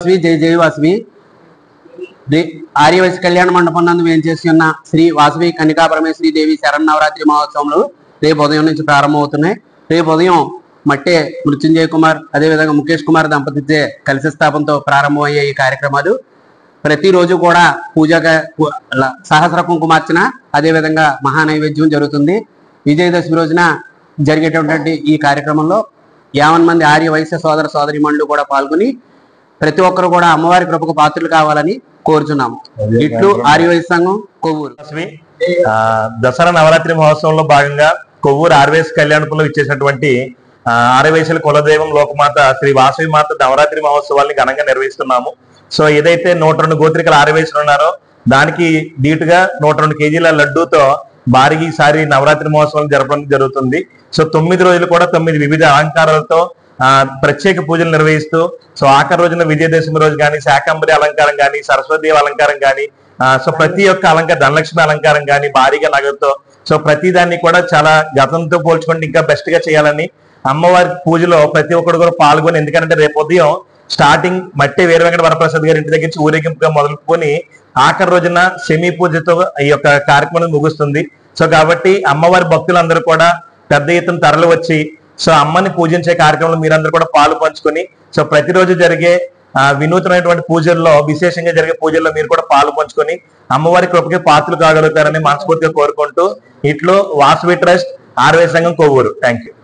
వాసవి జై జై వాసవి ఆర్యవైశ్య కళ్యాణ మండపం నందు వేంచేసి ఉన్న శ్రీ వాసవి కన్యకా పరమేశ్వరి దేవి శరన్నవరాత్రి మహోత్సవంలో రేపు ఉదయం నుంచి ప్రారంభమవుతున్నాయి. రేపు ఉదయం మట్టే మృత్యుంజయ కుమార్ అదేవిధంగా ముఖేష్ కుమార్ దంపతిచే కలశ స్థాపనతో ప్రారంభమయ్యే ఈ కార్యక్రమాలు ప్రతిరోజు కూడా పూజగా సహస్ర కుంకుమార్చన అదేవిధంగా మహానైవేద్యం జరుగుతుంది. విజయదశమి రోజున జరిగేటటువంటి ఈ కార్యక్రమంలో 50 మంది ఆర్య వైశ్య సోదర సోదరిమణులు కూడా పాల్గొని ప్రతి ఒక్కరు కూడా అమ్మవారి కృపకు పాత్రలు కావాలని కోరుచున్నాము. ఇట్లు ఆర్య వైశ్య సంఘం కొవ్వూరు. దసరా నవరాత్రి మహోత్సవంలో భాగంగా కొవ్వూరు ఆర్యవైశ్య కళ్యాణపురంలో ఇచ్చేసినటువంటి ఆర్యవైశ్యుల కులదైవం లోకమాత శ్రీ వాసవి మాత నవరాత్రి మహోత్సవాల్ని ఘనంగా నిర్వహిస్తున్నాము. సో ఏదైతే 102 గోత్రికల ఆర్యవైశ్యులు ఉన్నారో దానికి ధీటుగా 102 కేజీల లడ్డూతో భారీగా ఈసారి నవరాత్రి మహోత్సవం జరపడం జరుగుతుంది. సో 9 రోజులు కూడా 9 వివిధ అలంకారాలతో ప్రత్యేక పూజలు నిర్వహిస్తూ సో ఆఖరి రోజున విజయదశమి రోజు కానీ శాకంబరి అలంకారం కానీ సరస్వతిదేవి అలంకారం కానీ సో ప్రతి ఒక్క అలంకారం ధనలక్ష్మి అలంకారం కానీ భారీగా నగదుతో సో ప్రతి దాన్ని కూడా చాలా గతంతో పోల్చుకుంటే ఇంకా బెస్ట్ గా చేయాలని అమ్మవారి పూజలో ప్రతి ఒక్కరు కూడా పాల్గొని, ఎందుకంటే రేపు ఉదయం స్టార్టింగ్ మట్టి వీర వెంకట వరప్రసాద్ గారి ఇంటి దగ్గర నుంచి ఊరేగింపుగా మొదలుకొని ఆఖరి రోజున సెమీ పూజతో ఈ యొక్క కార్యక్రమం ముగుస్తుంది. సో కాబట్టి అమ్మవారి భక్తులందరూ కూడా పెద్ద ఎత్తున తరలి వచ్చి సో అమ్మని పూజించే కార్యక్రమంలో మీరందరూ కూడా పాలు పంచుకొని సో ప్రతిరోజు జరిగే వినూతనమైనటువంటి పూజల్లో విశేషంగా జరిగే పూజల్లో మీరు కూడా పాలు పంచుకొని అమ్మవారి కృపకి పాత్రలు కాగలుగుతారని మనస్ఫూర్తిగా కోరుకుంటూ ఇట్లో వాసవి ట్రస్ట్ ఆర్యవైశ్య సంఘం కొవ్వూరు. Thank you.